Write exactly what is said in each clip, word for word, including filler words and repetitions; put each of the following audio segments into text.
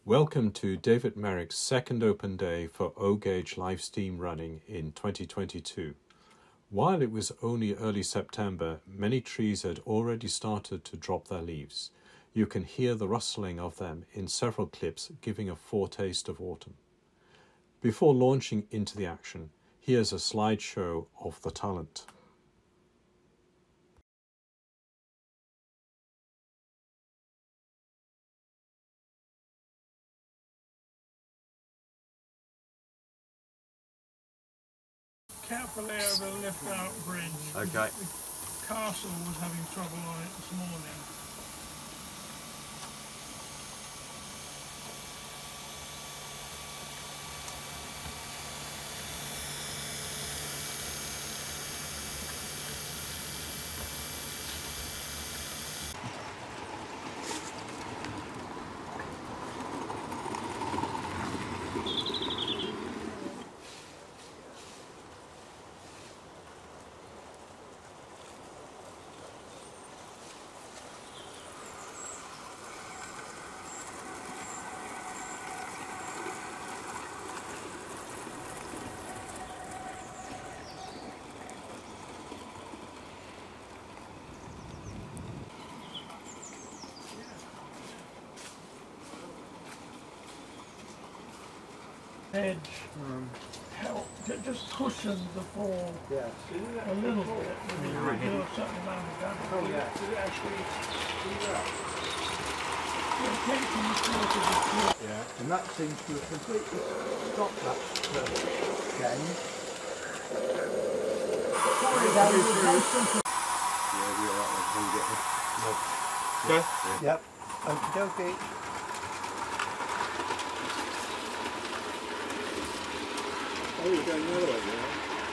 Welcome to David Meyrick's second open day for O-Gauge live steam running in twenty twenty-two. While it was only early September, many trees had already started to drop their leaves. You can hear the rustling of them in several clips, giving a foretaste of autumn. Before launching into the action, here's a slideshow of the talent. Carefully over the lift-out bridge. Okay. The castle was having trouble on it this morning. Edge um, help, it just cushions the fall yeah. a little bit when you Right. do a certain amount of damage. Oh yeah, did it actually do that? It takes you sort of a flip. Yeah. And that seems to have completely stopped that uh, change. Sorry, Dave, it's very simple. Yeah, we're alright, like, when you get here. No. Okay. Yeah. Yep. Okie dokie. Oh, you're going the other way now.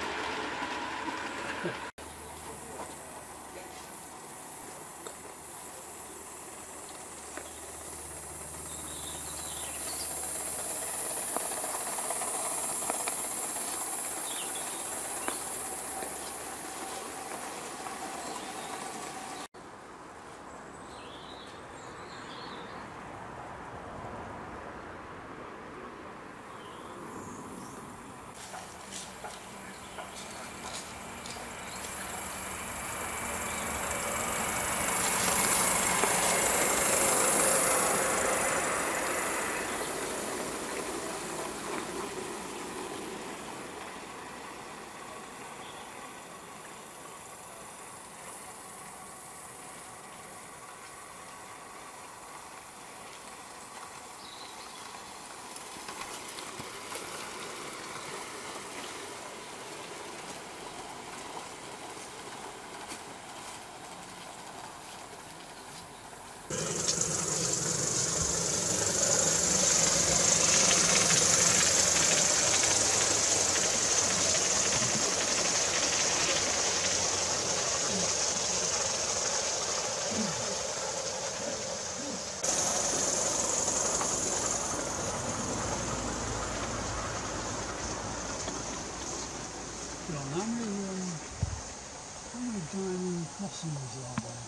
John, how many, um, how many diamond crossings are there?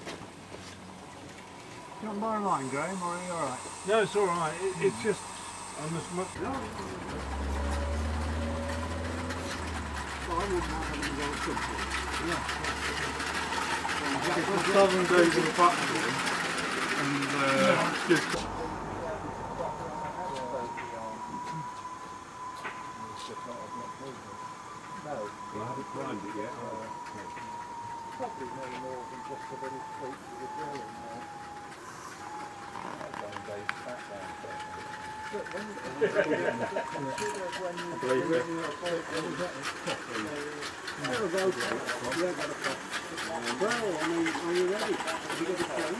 You want more line, Graham, or are you alright? No, it's alright. It, it's just On this much. No. Well, I wouldn't mind having it on simple. Yeah. Seven days in the factory and uh, just. No, well, I haven't primed it yet. Probably no more than just a little tweak with the drilling now. Seven days back down. But when you well, I mean, are you ready? Have you got a plan?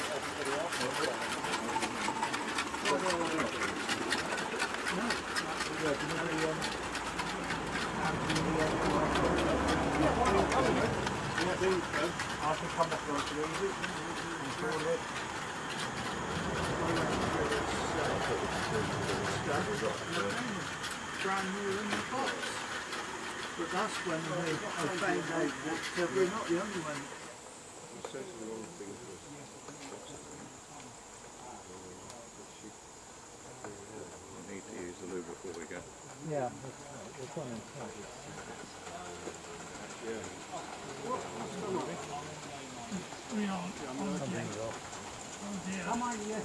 I can come back on to you. Brand new in the box. But that's when we I found out that uh, we're not the only one. We need to use the lube before we go. Yeah, we're trying to try it. We are on the deck. Oh dear. Come on, yeah.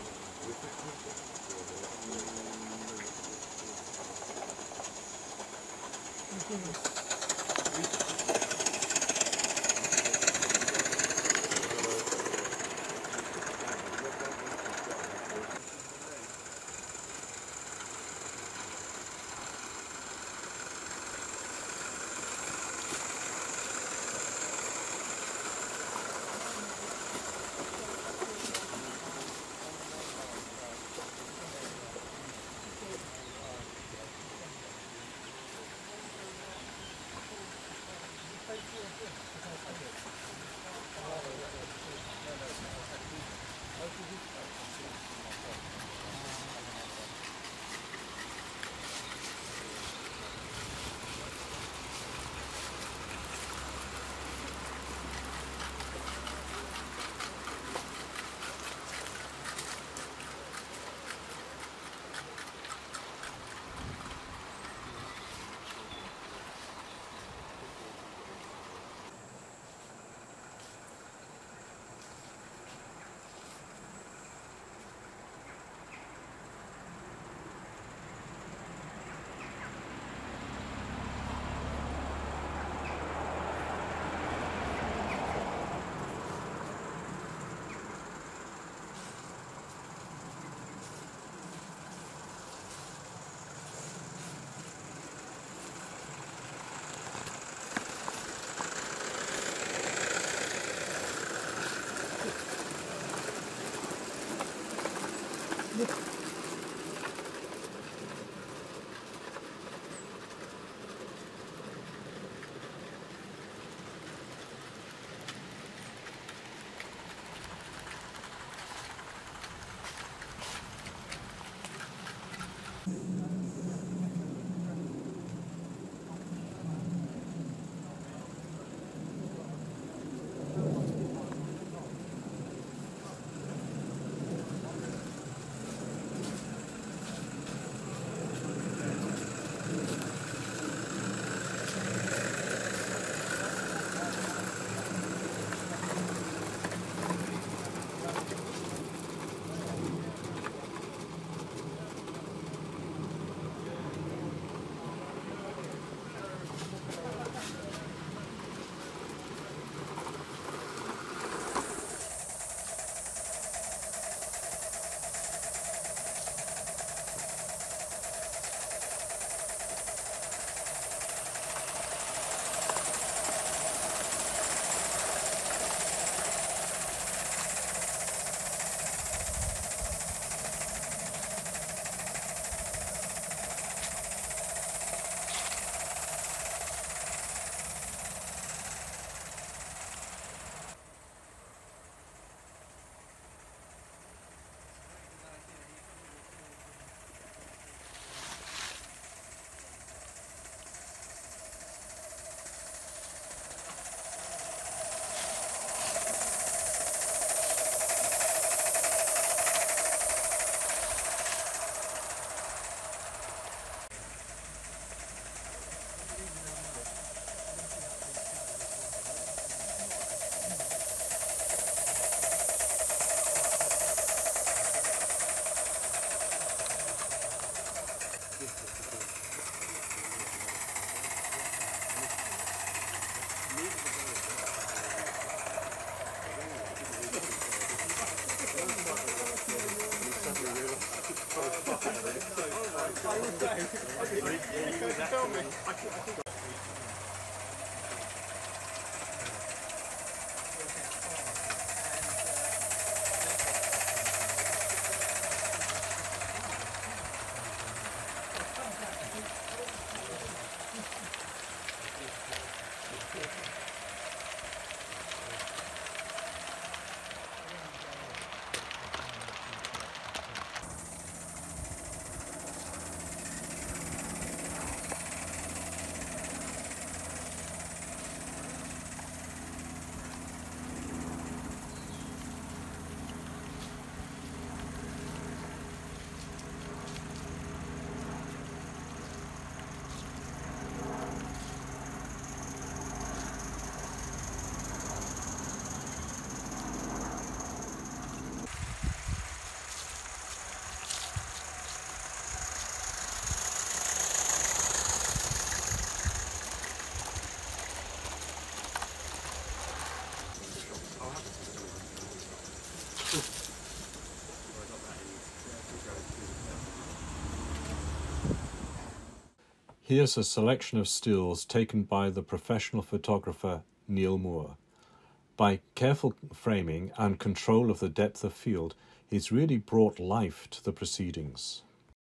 Here's a selection of stills taken by the professional photographer Neil Moore. By careful framing and control of the depth of field, he's really brought life to the proceedings.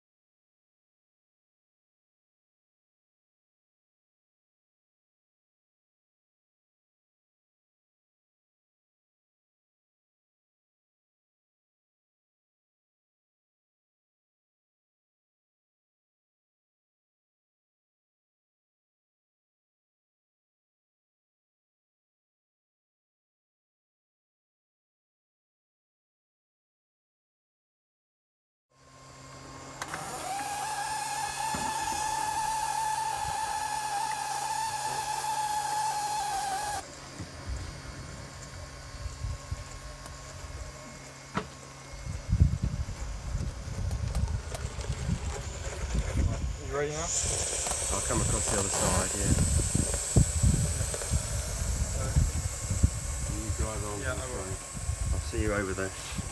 Ready now? I'll come across the other side, yeah. You drive on. Yeah, I will. I'll see you over there.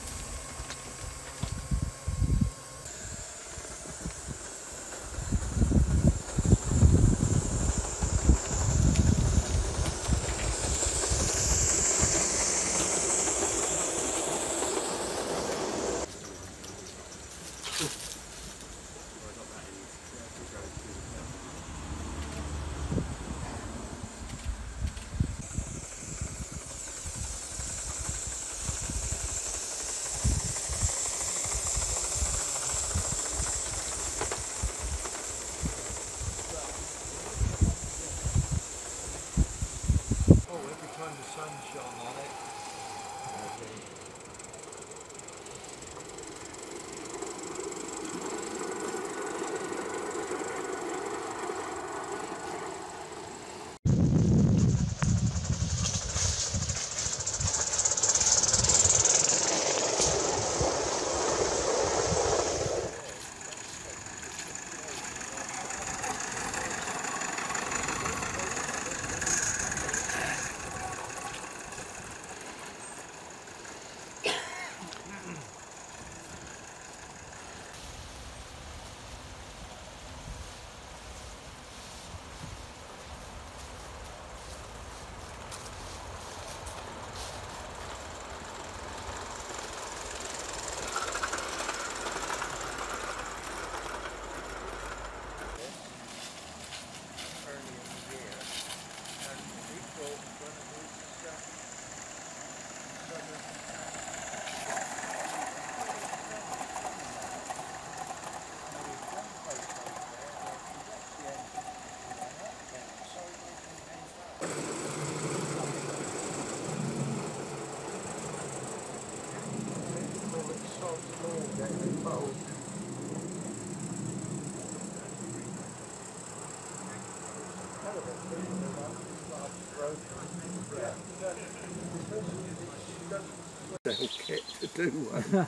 Kit to do one.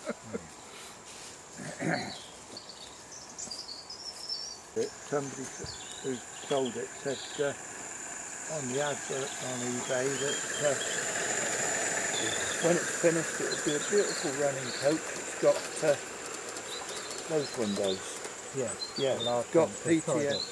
It, somebody who sold it said uh, on the advert on eBay that uh, when it's finished it will be a beautiful running coach. It's got uh, those windows. Yes. Yeah, the last got one, P the T corridor. S.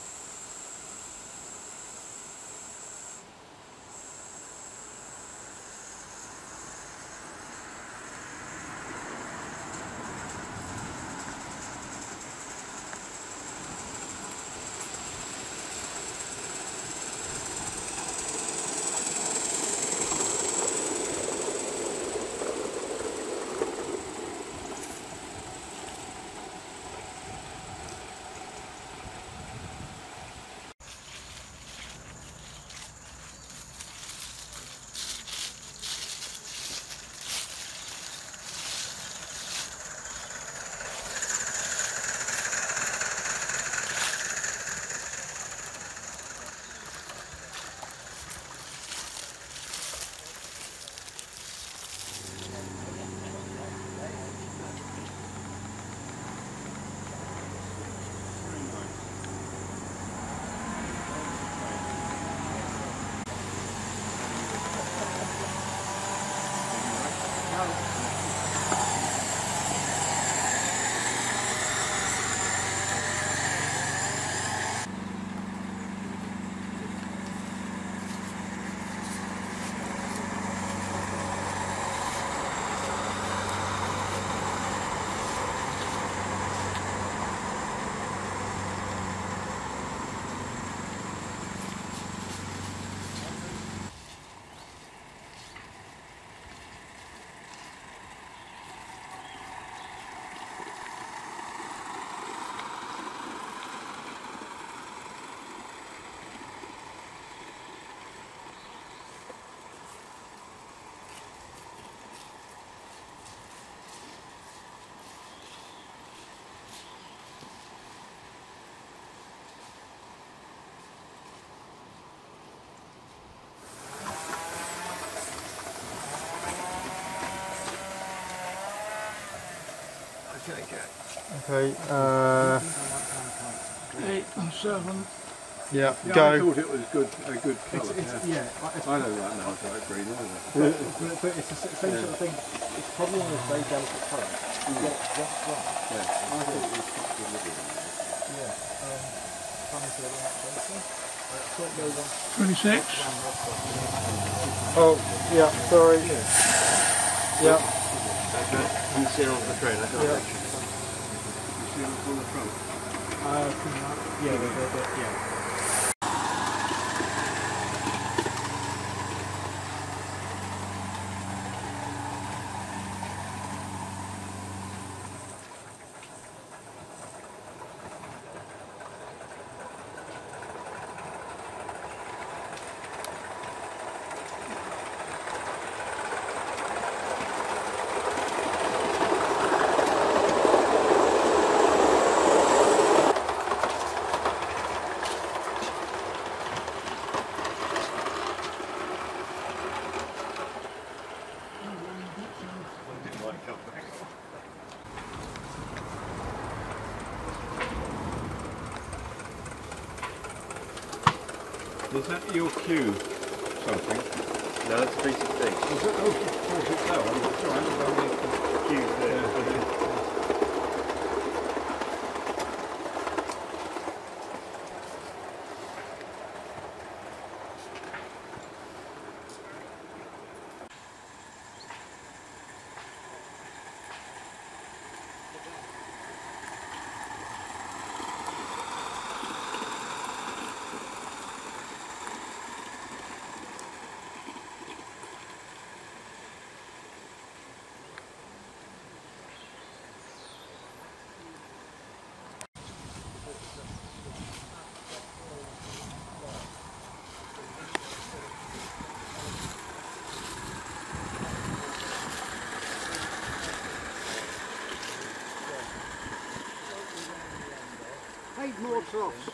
Okay, uh, Eight and seven. yeah, Yeah, I go. thought it was good, a good It's, colour. it's, yeah. yeah, it's, I know that now, it's like green, isn't it? but, but it's the s- same sort of thing. It's probably on a very delicate colour. You get it just right. Yeah, I thought it was quite good looking. Yeah. Um, coming to the right place. Uh, sort of goes on twenty-six. around the top. Oh, yeah, sorry. Yeah, Can you see it off the train? I can't yeah. picture. You see what's on the front? Uh, yeah, the, the, the, yeah. Is that your cue something? No, that's a piece of thing. Is it? Oh, of course it's that one. That's all right. Cue there. Yeah. Eight more troughs.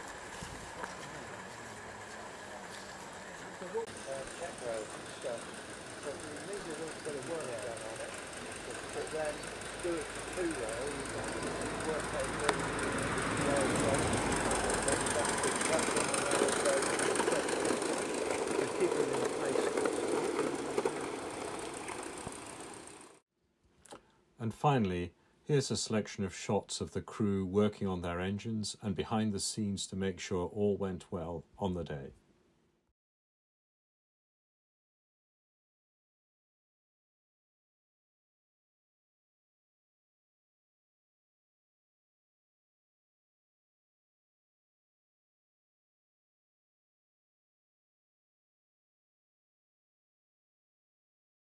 And finally, Here's a selection of shots of the crew working on their engines and behind the scenes to make sure all went well on the day.